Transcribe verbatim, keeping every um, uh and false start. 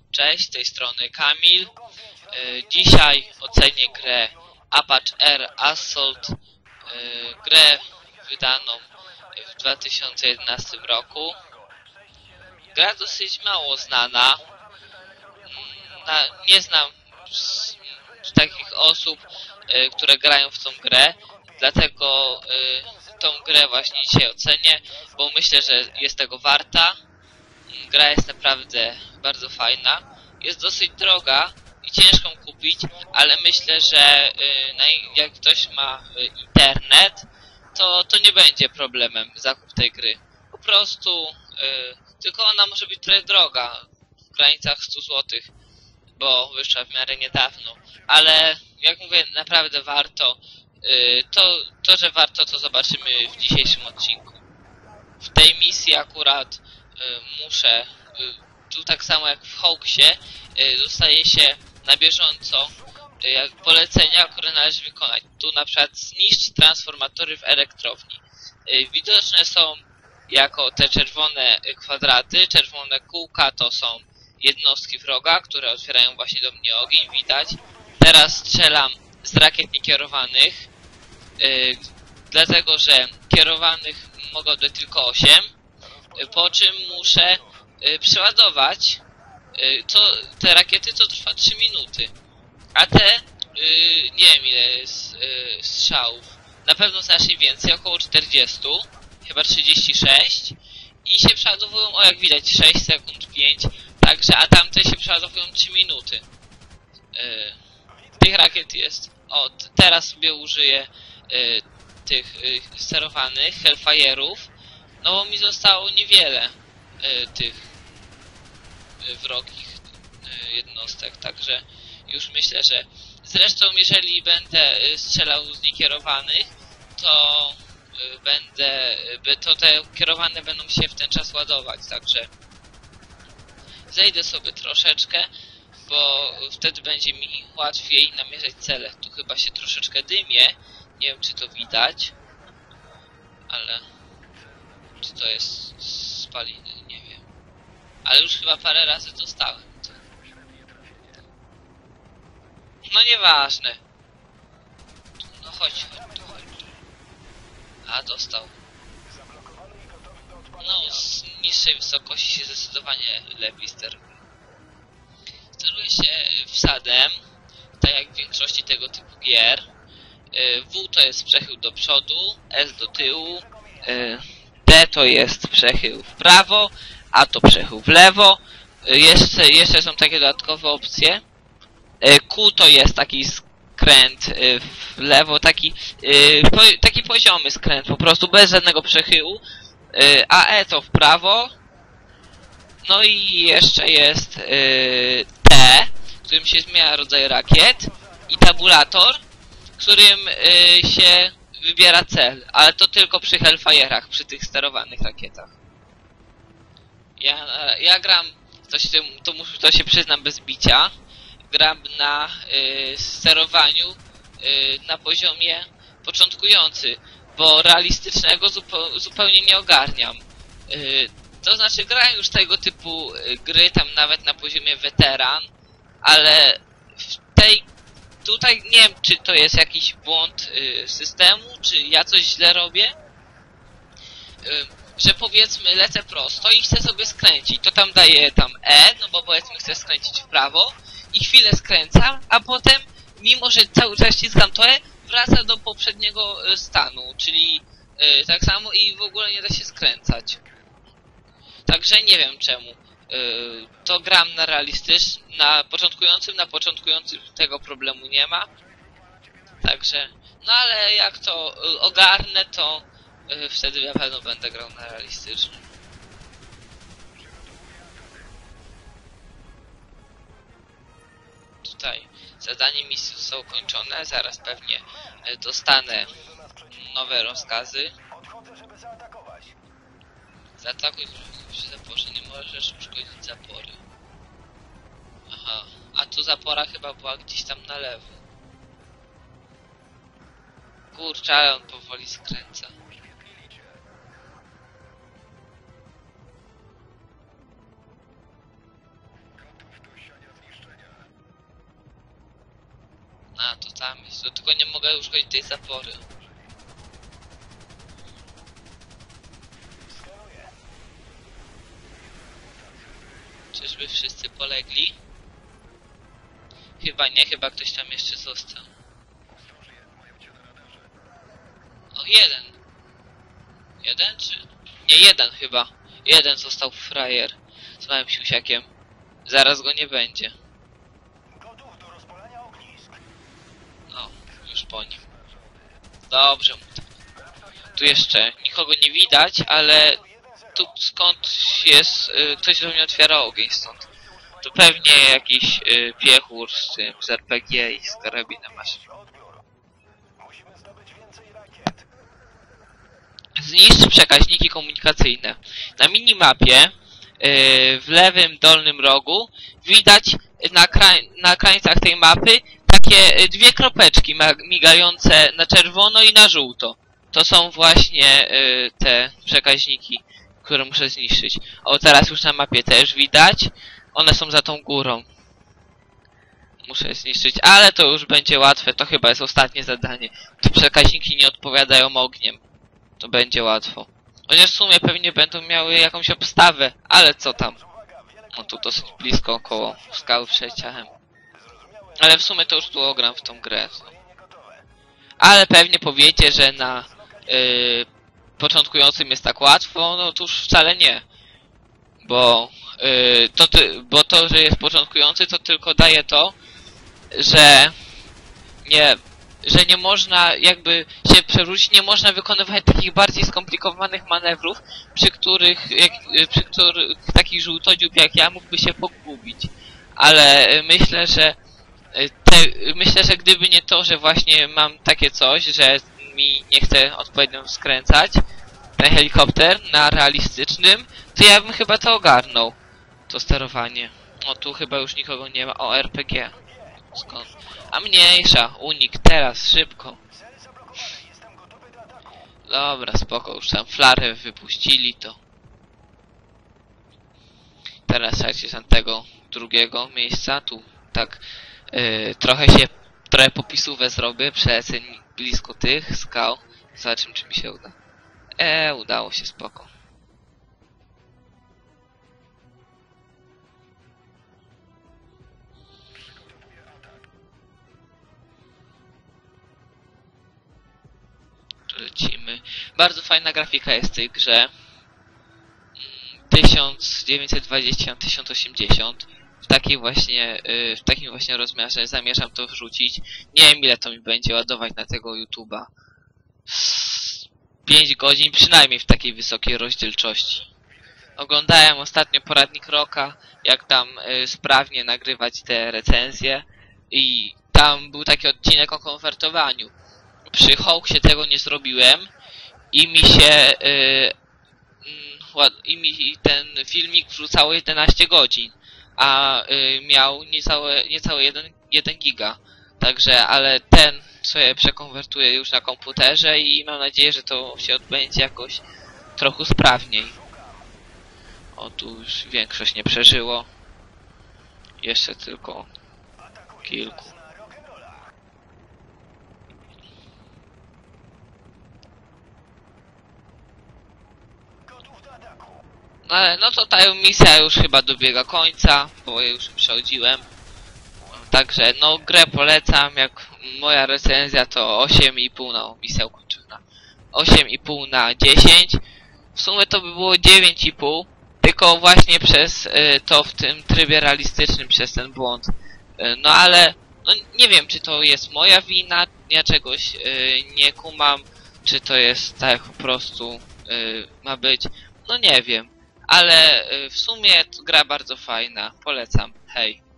Cześć, z tej strony Kamil. Dzisiaj ocenię grę Apache Air Assault, grę wydaną w dwa tysiące jedenastym roku. Gra dosyć mało znana. Nie znam takich osób, które grają w tą grę, dlatego tą grę właśnie dzisiaj ocenię, bo myślę, że jest tego warta. Gra jest naprawdę bardzo fajna. Jest dosyć droga i ciężką kupić, ale myślę, że jak ktoś ma internet, to, to nie będzie problemem zakup tej gry. Po prostu, tylko ona może być trochę droga, w granicach stu złotych, bo wyszła w miarę niedawno. Ale jak mówię, naprawdę warto. To, to że warto, to zobaczymy w dzisiejszym odcinku. W tej misji akurat muszę, tu tak samo jak w Hawksie, dostaje się na bieżąco jak polecenia, które należy wykonać. Tu na przykład zniszcz transformatory w elektrowni. Widoczne są jako te czerwone kwadraty, czerwone kółka to są jednostki wroga, które otwierają właśnie do mnie ogień, widać. Teraz strzelam z rakiet niekierowanych, dlatego że kierowanych mogą być tylko osiem. Po czym muszę y, przeładować y, to, te rakiety, to trwa trzy minuty. A te, y, nie wiem ile jest y, strzałów, na pewno znacznie więcej, około czterdzieści, chyba trzydzieści sześć. I się przeładowują, o jak widać, sześć sekund, pięć. Także, a tamte się przeładowują trzy minuty. Y, tych rakiet jest, o teraz sobie użyję y, tych y, sterowanych Hellfire'ów. No bo mi zostało niewiele y, tych y, wrogich y, jednostek, także już myślę, że zresztą jeżeli będę y, strzelał z niekierowanych, to y, będę, y, to te kierowane będą się w ten czas ładować, także zejdę sobie troszeczkę, bo wtedy będzie mi łatwiej namierzać cele. Tu chyba się troszeczkę dymie, nie wiem czy to widać, ale czy to jest spaliny, nie wiem. Ale już chyba parę razy dostałem. No nieważne. No chodź, chodź, tu, chodź. A, dostał. No, z niższej wysokości się zdecydowanie lepiej steruje. Steruje się wsadem, tak jak w większości tego typu gier. W to jest przechył do przodu, S do tyłu, D to jest przechył w prawo, A to przechył w lewo. Jeszcze, jeszcze są takie dodatkowe opcje. Q to jest taki skręt w lewo, taki, taki poziomy skręt, po prostu bez żadnego przechyłu. A E to w prawo. No i jeszcze jest T, którym się zmienia rodzaj rakiet. I tabulator, którym się wybiera cel, ale to tylko przy Hellfire'ach, przy tych sterowanych rakietach. Ja, ja gram, to się, to, muszę, to się przyznam bez bicia, gram na y, sterowaniu y, na poziomie początkujący, bo realistycznego zupo, zupełnie nie ogarniam. Y, to znaczy grałem już tego typu y, gry, tam nawet na poziomie weteran, ale w tej tutaj nie wiem, czy to jest jakiś błąd y, systemu, czy ja coś źle robię, y, że powiedzmy lecę prosto i chcę sobie skręcić, to tam daję tam E, no bo powiedzmy chcę skręcić w prawo i chwilę skręcam, a potem, mimo że cały czas ściskam to E, wraca do poprzedniego y, stanu, czyli y, tak samo i w ogóle nie da się skręcać. Także nie wiem czemu. Yy, to gram na realistycznym, na początkującym, na początkującym tego problemu nie ma. Także, no ale jak to yy, ogarnę, to yy, wtedy na pewno będę grał na realistycznym. Tutaj zadanie misji zostało ukończone, zaraz pewnie yy, dostanę nowe rozkazy. Zaatakuj przy zaporze, nie możesz uszkodzić zapory. Aha, a tu zapora chyba była gdzieś tam na lewo. Kurczę, ale on powoli skręca. A, to tam jest. To tylko nie mogę już chodzić tej zapory. Czyżby wszyscy polegli? Chyba nie, chyba ktoś tam jeszcze został. O, jeden. Jeden czy... Nie, jeden chyba. Jeden został frajer. Z małym siusiakiem. Zaraz go nie będzie. No, już po nim. Dobrze mu tak. Tu jeszcze nikogo nie widać, ale tu skąd jest... Y, ktoś do mnie otwiera ogień stąd. To pewnie jakiś y, piechur z tym, z er pe gie i z karabinem maszynowym. Zniszcz przekaźniki komunikacyjne. Na minimapie yy, w lewym dolnym rogu widać na, krań, na krańcach tej mapy takie dwie kropeczki migające na czerwono i na żółto. To są właśnie yy, te przekaźniki, które muszę zniszczyć. O, teraz już na mapie też widać. One są za tą górą. Muszę je zniszczyć, ale to już będzie łatwe. To chyba jest ostatnie zadanie. Te przekaźniki nie odpowiadają ogniem. To będzie łatwo. Chociaż w sumie pewnie będą miały jakąś obstawę, ale co tam. No tu dosyć blisko, koło skały przed ciachem. Ale w sumie to już tu ogram w tą grę. Ale pewnie powiecie, że na yy, początkującym jest tak łatwo, no to już wcale nie. Bo, yy, to ty, bo to, że jest początkujący, to tylko daje to, że nie... że nie można jakby się przewrócić, nie można wykonywać takich bardziej skomplikowanych manewrów, przy których, jak, przy których taki żółtodziób jak ja mógłby się pogubić. Ale myślę, że te, myślę, że gdyby nie to, że właśnie mam takie coś, że mi nie chce odpowiednio skręcać ten helikopter na realistycznym, to ja bym chyba to ogarnął. To sterowanie. O, tu chyba już nikogo nie ma. O, er pe gie. Skąd? A mniejsza, unik, teraz, szybko. Dobra, spoko, już tam flarę wypuścili, to... Teraz słuchajcie z tego drugiego miejsca, tu tak yy, trochę się, trochę popisówę zrobię, przelecę blisko tych skał. Zobaczymy, czy mi się uda. Eee, udało się, spoko. Lecimy. Bardzo fajna grafika jest w tej grze. tysiąc dziewięćset dwadzieścia na tysiąc osiemdziesiąt. W takiej właśnie, w takim właśnie rozmiarze zamierzam to wrzucić. Nie wiem, ile to mi będzie ładować na tego YouTube'a. pięć godzin przynajmniej w takiej wysokiej rozdzielczości. Oglądałem ostatnio poradnik Roka, jak tam y, sprawnie nagrywać te recenzje. I tam był taki odcinek o konwertowaniu. Przy Hawksie tego nie zrobiłem i mi się yy, yy, i mi ten filmik wrzucało jedenaście godzin, a yy, miał niecałe, niecałe jeden giga. Także, ale ten sobie przekonwertuję już na komputerze i mam nadzieję, że to się odbędzie jakoś trochę sprawniej. O, tu już większość nie przeżyło. Jeszcze tylko kilku. Ale no to ta misja już chyba dobiega końca, bo ja już przechodziłem. Także no grę polecam, jak moja recenzja to osiem i pół, no misja ukończona. osiem i pół na dziesięć. W sumie to by było dziewięć i pół, tylko właśnie przez y, to w tym trybie realistycznym, przez ten błąd. Y, no ale no nie wiem, czy to jest moja wina, ja czegoś y, nie kumam, czy to jest tak jak po prostu y, ma być. No nie wiem. Ale w sumie gra bardzo fajna, polecam, hej.